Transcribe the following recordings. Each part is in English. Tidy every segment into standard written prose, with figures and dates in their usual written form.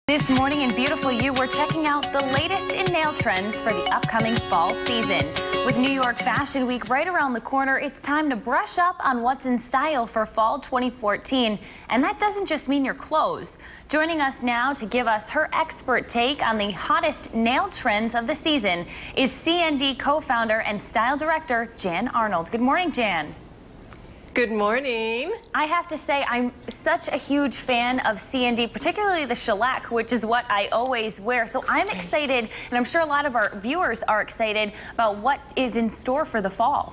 This morning in beautiful you, we're checking out the latest in nail trends for the upcoming fall season. With New York Fashion Week right around the corner, it's time to brush up on what's in style for fall 2014. And that doesn't just mean your clothes. Joining us now to give us her expert take on the hottest nail trends of the season is C&D co-founder and style director Jan Arnold. Good morning, Jan. Good morning. I have to say, I'm such a huge fan of C&D, particularly the shellac, which is what I always wear. So I'm excited, and I'm sure a lot of our viewers are excited about what is in store for the fall.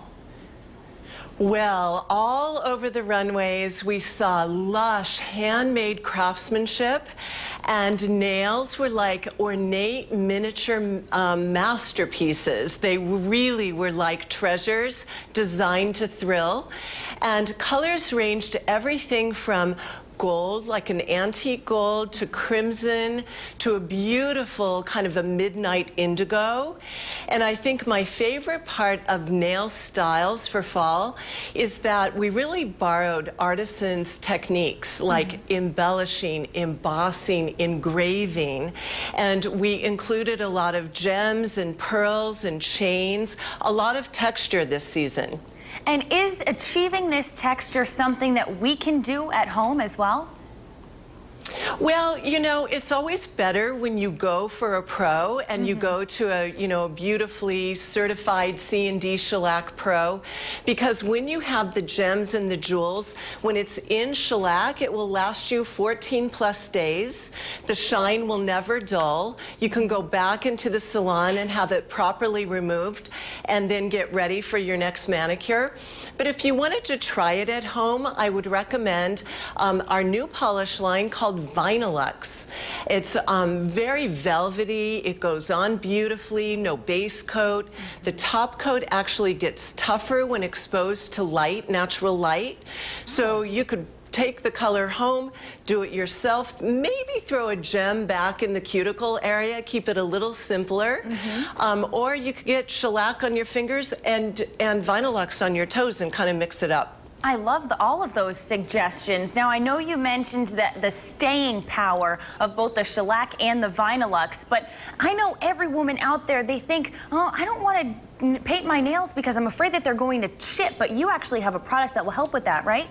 Well, all over the runways, we saw lush, handmade craftsmanship, and nails were like ornate miniature masterpieces. They really were like treasures designed to thrill. And colors ranged everything from gold, like an antique gold, to crimson, to a beautiful kind of a midnight indigo. And I think my favorite part of nail styles for fall is that we really borrowed artisans' techniques like embellishing, embossing, engraving, and we included a lot of gems and pearls and chains, a lot of texture this season. And is achieving this texture something that we can do at home as well? Well, you know, it's always better when you go for a pro and you go to a, beautifully certified C&D shellac pro, because when you have the gems and the jewels, when it's in shellac, it will last you 14 plus days. The shine will never dull. You can go back into the salon and have it properly removed and then get ready for your next manicure. But if you wanted to try it at home, I would recommend our new polish line called Vinylux. It's very velvety. It goes on beautifully, no base coat. The top coat actually gets tougher when exposed to light, natural light. So you could take the color home, do it yourself, maybe throw a gem back in the cuticle area, keep it a little simpler. Or you could get shellac on your fingers and Vinylux on your toes and kind of mix it up. I love all of those suggestions. Now, I know you mentioned that the staying power of both the shellac and the Vinylux, but I know every woman out there, they think, oh, I don't want to paint my nails because I'm afraid that they're going to chip, but you actually have a product that will help with that, right?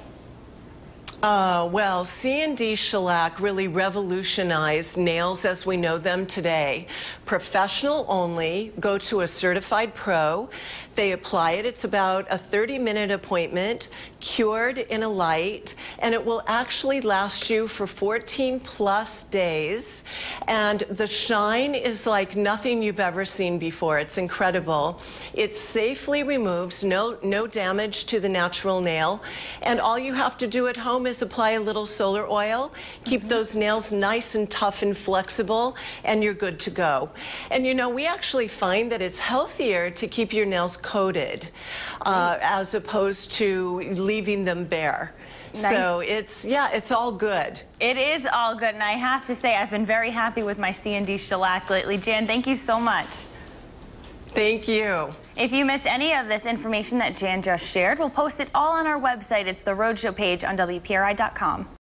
Well, C&D shellac really revolutionized nails as we know them today. Professional only, go to a certified pro. They apply it. It's about a 30-minute appointment, cured in a light, and it will actually last you for 14 plus days. And the shine is like nothing you've ever seen before. It's incredible. It safely removes no damage to the natural nail. And all you have to do at home is apply a little solar oil, keep those nails nice and tough and flexible, and you're good to go. And you know, we actually find that it's healthier to keep your nails coated as opposed to leaving them bare. Nice. So it's all good. It is all good, and I have to say I've been very happy with my C&D shellac lately. Jan, thank you so much. Thank you. If you missed any of this information that Jan just shared, we'll post it all on our website. It's the Rhode Show page on WPRI.com.